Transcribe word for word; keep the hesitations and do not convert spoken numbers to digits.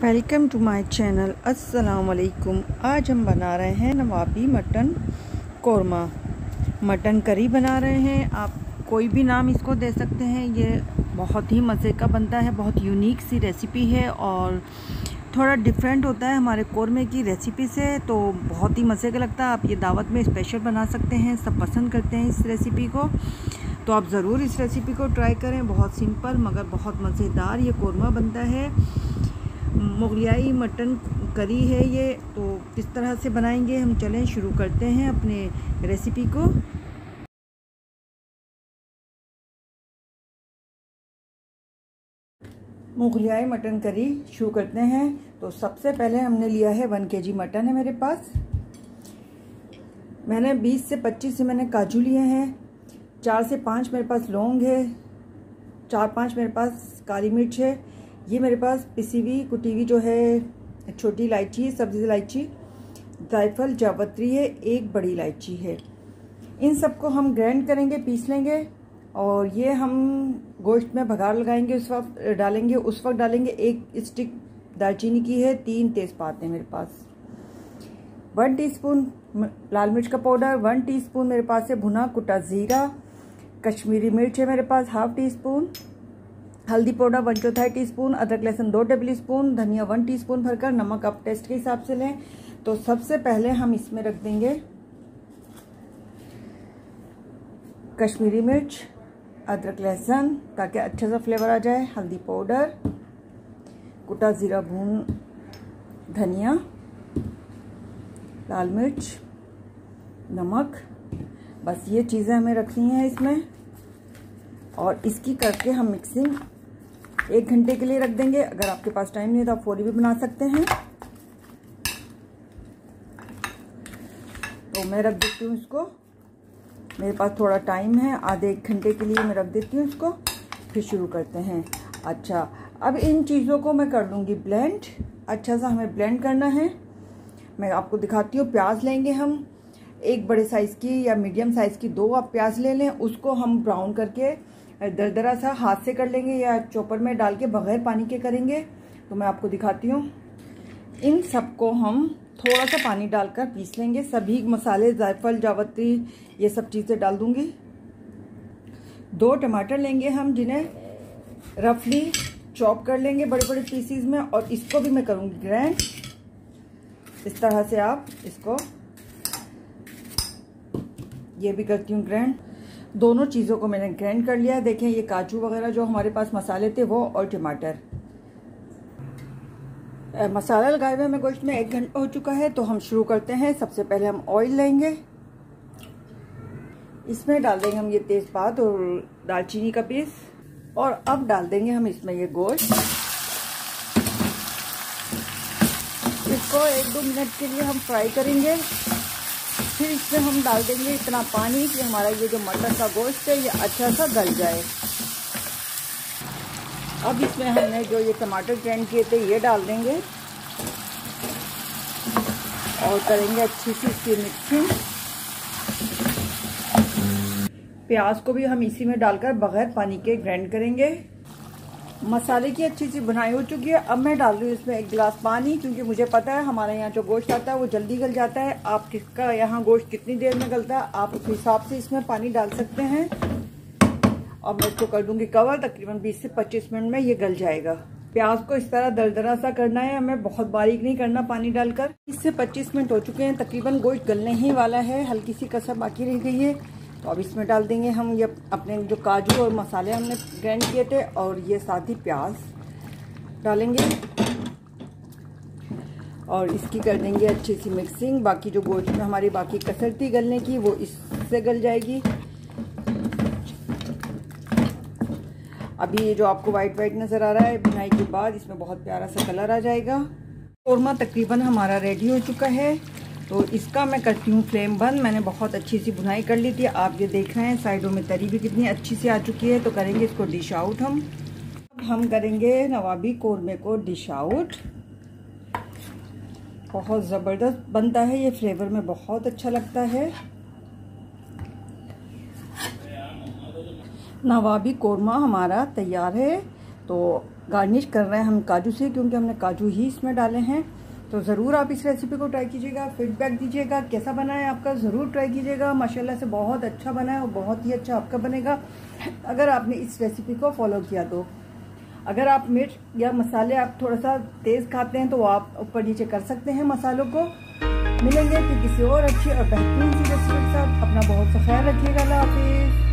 Welcome to my channel. अस्सलाम वालेकुम। आज हम बना रहे हैं नवाबी मटन कोरमा, मटन करी बना रहे हैं। आप कोई भी नाम इसको दे सकते हैं। ये बहुत ही मज़े का बनता है, बहुत यूनिक सी रेसिपी है और थोड़ा डिफरेंट होता है हमारे कोरमे की रेसिपी से, तो बहुत ही मज़े का लगता है। आप ये दावत में स्पेशल बना सकते हैं, सब पसंद करते हैं इस रेसिपी को, तो आप ज़रूर इस रेसिपी को ट्राई करें। बहुत सिंपल मगर बहुत मज़ेदार ये कोरमा बनता है। मुगलियाई मटन करी है ये, तो किस तरह से बनाएंगे हम, चलें शुरू करते हैं अपने रेसिपी को। मुगलियाई मटन करी शुरू करते हैं। तो सबसे पहले हमने लिया है वन केजी मटन है मेरे पास। मैंने बीस से पच्चीस से मैंने काजू लिए हैं। चार से पाँच मेरे पास लौंग है, चार पाँच मेरे पास काली मिर्च है। ये मेरे पास पिसी हुई कुटी हुई जो है छोटी इलायची, सब्ज़ी इलायची, जायफल, जावित्री है, एक बड़ी इलायची है। इन सबको हम ग्राइंड करेंगे, पीस लेंगे और ये हम गोश्त में भगार लगाएंगे, उस वक्त डालेंगे उस वक्त डालेंगे एक स्टिक दालचीनी की है, तीन तेज़पात हैं मेरे पास, वन टीस्पून लाल मिर्च का पाउडर, वन टीस्पून मेरे पास है भुना कुटा ज़ीरा, कश्मीरी मिर्च है मेरे पास हाफ टी स्पून, हल्दी पाउडर वन चौथाई टी स्पून, अदरक लहसुन दो टेबल स्पून, धनिया वन टीस्पून भरकर, नमक आप टेस्ट के हिसाब से लें। तो सबसे पहले हम इसमें रख देंगे कश्मीरी मिर्च, अदरक लहसुन ताकि अच्छा सा फ्लेवर आ जाए, हल्दी पाउडर, कुटा ज़ीरा भून, धनिया, लाल मिर्च, नमक, बस ये चीज़ें हमें रखनी है इसमें। और इसकी करके हम मिक्सिंग एक घंटे के लिए रख देंगे। अगर आपके पास टाइम नहीं है तो आप फौरी भी बना सकते हैं। तो मैं रख देती हूँ इसको, मेरे पास थोड़ा टाइम है, आधे एक घंटे के लिए मैं रख देती हूँ इसको, फिर शुरू करते हैं। अच्छा, अब इन चीज़ों को मैं कर लूँगी ब्लेंड। अच्छा सा हमें ब्लेंड करना है। मैं आपको दिखाती हूँ। प्याज लेंगे हम, एक बड़े साइज़ की या मीडियम साइज़ की दो आप प्याज ले लें। उसको हम ब्राउन करके दरदरा सा हाथ से कर लेंगे या चॉपर में डाल के बगैर पानी के करेंगे। तो मैं आपको दिखाती हूँ। इन सबको हम थोड़ा सा पानी डालकर पीस लेंगे। सभी मसाले, जायफल, जावित्री, ये सब चीज़ें डाल दूंगी। दो टमाटर लेंगे हम, जिन्हें रफली चॉप कर लेंगे बड़े बड़े पीसीज में, और इसको भी मैं करूँगी ग्राइंड। इस तरह से आप इसको, ये भी करती हूँ ग्राइंड। दोनों चीज़ों को मैंने ग्राइंड कर लिया है। देखें ये काजू वगैरह जो हमारे पास मसाले थे वो, और टमाटर। मसाला लगाए हुए हमें गोश्त में एक घंटा हो चुका है, तो हम शुरू करते हैं। सबसे पहले हम ऑयल लेंगे, इसमें डाल देंगे हम ये तेज़पात और दालचीनी का पीस, और अब डाल देंगे हम इसमें ये गोश्त। इसको एक दो मिनट के लिए हम फ्राई करेंगे। फिर इसमें हम डाल देंगे इतना पानी कि हमारा ये जो मटन का गोश्त है ये अच्छा सा गल जाए। अब इसमें हमने जो ये टमाटर ग्राइंड किए थे ये डाल देंगे और करेंगे अच्छी सी इसकी मिक्सिंग। प्याज को भी हम इसी में डालकर बगैर पानी के ग्राइंड करेंगे। मसाले की अच्छी सी बुनाई हो चुकी है। अब मैं डाल रही हूँ इसमें एक गिलास पानी, क्योंकि मुझे पता है हमारे यहाँ जो गोश्त आता है वो जल्दी गल जाता है। आप किसका यहाँ गोश्त कितनी देर में गलता है, आप उस हिसाब से इसमें पानी डाल सकते हैं। और मैं इसको कर दूंगी कवर, तकरीबन बीस से पच्चीस मिनट में ये गल जाएगा। प्याज को इस तरह दरदरा सा करना है हमें, बहुत बारीक नहीं करना पानी डालकर। बीस से पच्चीस मिनट हो चुके हैं, तकरीबन गोश्त गलने ही वाला है, हल्की सी कसर बाकी रह गई है। तो अब इसमें डाल देंगे हम ये अपने जो काजू और मसाले हमने ग्राइंड किए थे, और ये साथ ही प्याज डालेंगे और इसकी कर देंगे अच्छी सी मिक्सिंग। बाकी जो गोश्त में हमारी बाकी कसर थी गलने की वो इससे गल जाएगी। अभी ये जो आपको वाइट वाइट नज़र आ रहा है, भुनाई के बाद इसमें बहुत प्यारा सा कलर आ जाएगा। कोरमा तकरीबन हमारा रेडी हो चुका है, तो इसका मैं करती हूँ फ्लेम बंद। मैंने बहुत अच्छी सी भुनाई कर ली थी, आप ये देख रहे हैं साइडों में तरी भी कितनी अच्छी सी आ चुकी है। तो करेंगे इसको डिश आउट। हम हम करेंगे नवाबी कोरमे को डिश आउट। बहुत ज़बरदस्त बनता है ये, फ्लेवर में बहुत अच्छा लगता है। नवाबी कोरमा हमारा तैयार है। तो गार्निश कर रहे हैं हम काजू से, क्योंकि हमने काजू ही इसमें डाले हैं। तो ज़रूर आप इस रेसिपी को ट्राई कीजिएगा, फीडबैक दीजिएगा कैसा बना है आपका, ज़रूर ट्राई कीजिएगा। माशाल्लाह से बहुत अच्छा बना है और बहुत ही अच्छा आपका बनेगा अगर आपने इस रेसिपी को फॉलो किया तो। अगर आप मिर्च या मसाले आप थोड़ा सा तेज़ खाते हैं तो आप ऊपर नीचे कर सकते हैं मसालों को। मिलेंगे फिर किसी और अच्छी और बेहतरीन सी रेसिपी के साथ। अपना बहुत सा ख्याल रखिएगा। अल्लाह हाफिज़।